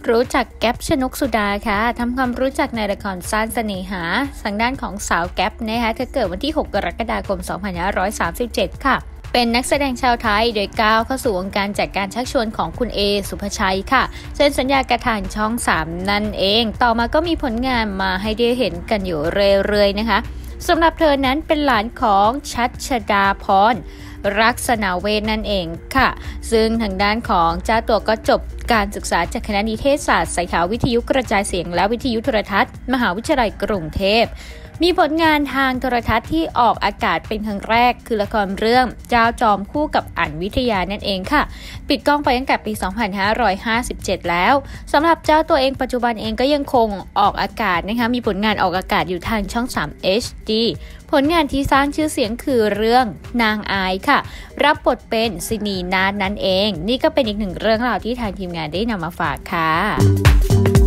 รู้จักแก๊ปชนกสุดาค่ะทำความรู้จักในละครสั้นเสน่หาทางด้านของสาวแก๊ปนะคะเธอเกิดวันที่ 6 กรกฎาคม 2537 ค่ะเป็นนักแสดงชาวไทยโดยก้าวเข้าสู่วงการจากการชักชวนของคุณเอสุภชัยค่ะเซ็นสัญญากระทางช่อง 3 นั่นเองต่อมาก็มีผลงานมาให้ได้เห็นกันอยู่เรื่อยๆนะคะสำหรับเธอนั้นเป็นหลานของชัชดาพรรักษณาเวชนั่นเองค่ะซึ่งทางด้านของเจ้าตัวก็จบการศึกษาจากคณะนิเทศศาสตร์สาขาวิทยุกระจายเสียงและวิทยุโทรทัศน์มหาวิทยาลัยกรุงเทพมีผลงานทางโทรทัศน์ที่ออกอากาศเป็นครั้งแรกคือละครเรื่องเจ้าจอมคู่กับอั๋นวิทยานั่นเองค่ะปิดกล้องไปตั้งแต่ปี 2557 แล้วสำหรับเจ้าตัวเองปัจจุบันเองก็ยังคงออกอากาศนะคะมีผลงานออกอากาศอยู่ทางช่อง 3 HD ผลงานที่สร้างชื่อเสียงคือเรื่องนางอายค่ะรับบทเป็นสินีนาถนั่นเองนี่ก็เป็นอีกหนึ่งเรื่องราวที่ทางทีมงานได้นำมาฝากค่ะ